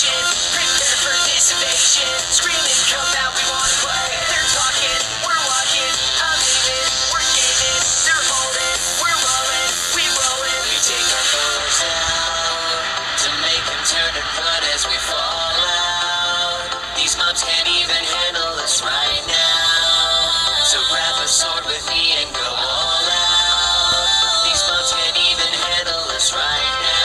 station. Prepare for this invasion. Screaming, come out, we wanna play. They're talking, we're walking. I'm aiming, we're gaming. They're holding, we're rolling. We rollin'. We take our foes out to make them turn and run as we fall out. These mobs can't even handle us right now. So grab a sword with me and go all out. These mobs can't even handle us right now.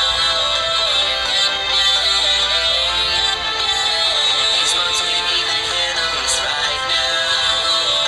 These mobs can't even handle us right now.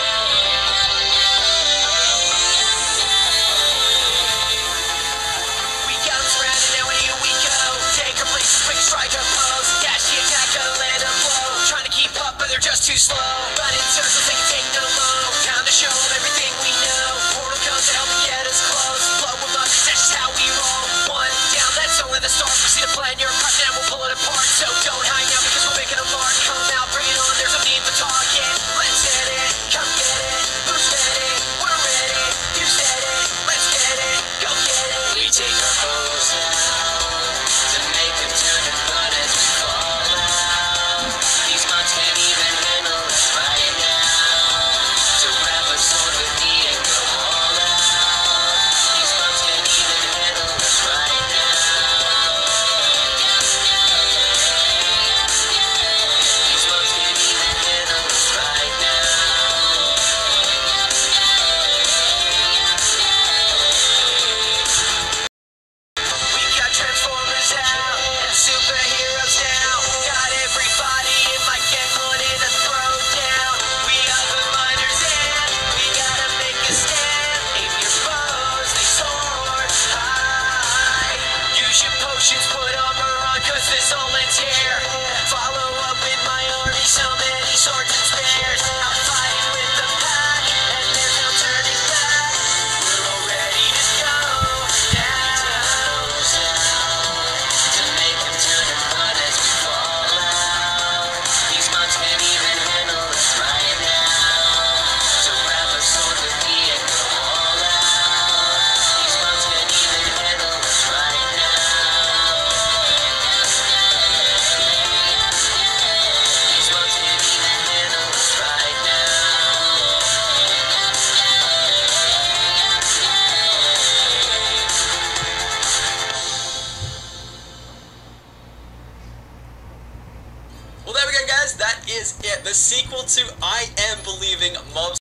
We got them surrounded, now here we go. Take our place, quick strike a pose. Dash the attack, gotta let them blow. Trying to keep up, but they're just too slow. Run in circles, they can take no low. Time to show them everything we know. Portal comes to help get us close. Blow them up, 'cause that's just how we roll. One down, that's only the start. We see the plan, you're a part, now we'll pull it apart. So don't hang out, because we're making a mark. Come out, bring it on, there's no need for talking. Let's hit it, come get it. Who's ready? We're ready. You said it, let's get it. Go get it. We take our foes out to make them turn and run as we fall out. These mobs can't even handle us right now. So grab a sword with me and go all out. These mobs can't even handle us right now. These mobs can't even handle us right now. We got Transformers out and superheroes now. Got everybody in my gang wanting to throw down. We are the miners and we gotta make a stand. Aim your bows, they soar high. Use your potions, put armor on, 'cause this all ends here. Follow up with my army, so many swords and spears. I'm fighting with the pack and there's no turning back. We're all ready to go down. To make them turn and run as we fall out. These mobs can't even handle us right now. So grab a sword with me and go all out. These mobs can't even handle us right now. These mobs can't even handle us right now. Well, there we go, guys. That is it. The sequel to I Am Believing Mobs